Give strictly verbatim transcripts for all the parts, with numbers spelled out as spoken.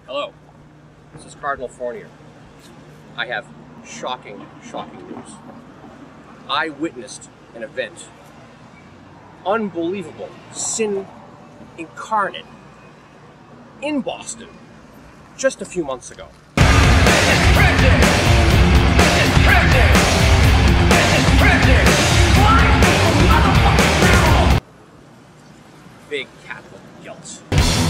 Hello, this is Cardinal Fournier. I have shocking, shocking news. I witnessed an event, unbelievable, sin incarnate, in Boston, just a few months ago. Big Catholic guilt.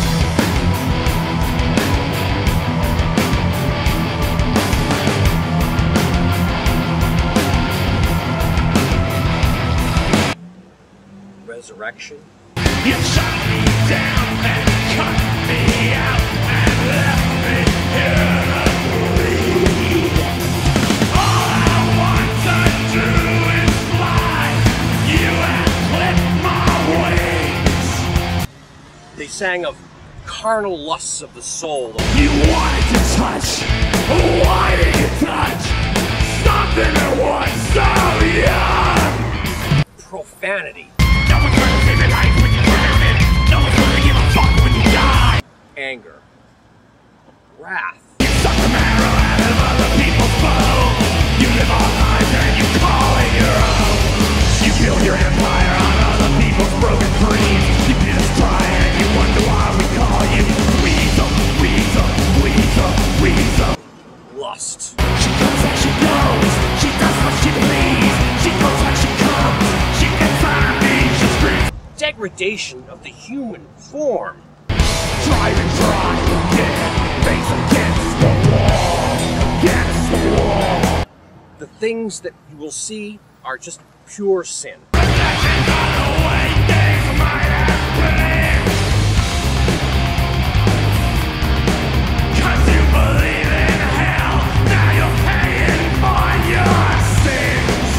Resurrection. You shut me down and cut me out and left me here to bleed. All I want to do is fly. You have clipped my wings. They sang of carnal lusts of the soul. You wanted to touch. Why did you touch something that was so young? Profanity. No one's gonna save your life when you drown it. No one's gonna give a fuck when you die. Anger. Wrath. You suck the marrow out of other people's bones. You live our lives and you call it your own. You build your empire on other people's broken dreams. You did us try and you wonder why we call you Weasel, Weasel, Weasel, Weasel. Lust. She comes and she goes. She does what she believes. She goes when she comes. She gets on her knees. She screams. Degradation of the human form. Try and try again. Face against the wall. Against the wall. The things that you will see are just pure sin. Reflections on the way things might have been. 'Cause you believe in hell. Now you're paying for your sins.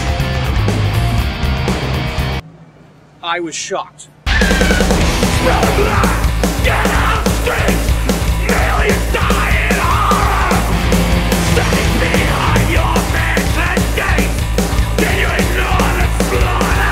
I was shocked. Smell the blood. Get out the streets. Millions die in horror. Standing behind your mansion gate. Can you ignore the slaughter?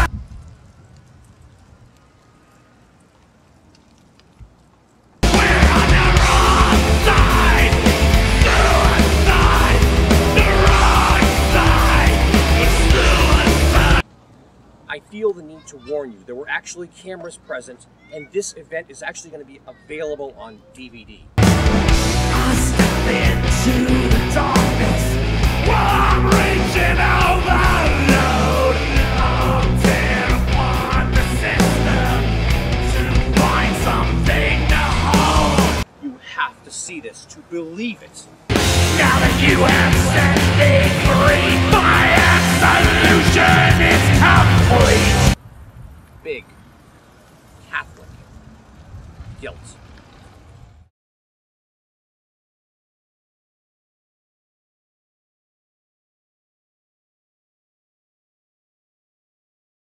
We're on the wrong side. Suicide. The wrong side. Suicide. I feel the need to warn you, there were actually cameras present, and this event is actually going to be available on D V D. I step into the darkness while I'm reaching overload. I'm tearing apart the system to find something to hold. You have to see this to believe it. Now that you have set me free, my absolution is complete. Big Catholic guilt.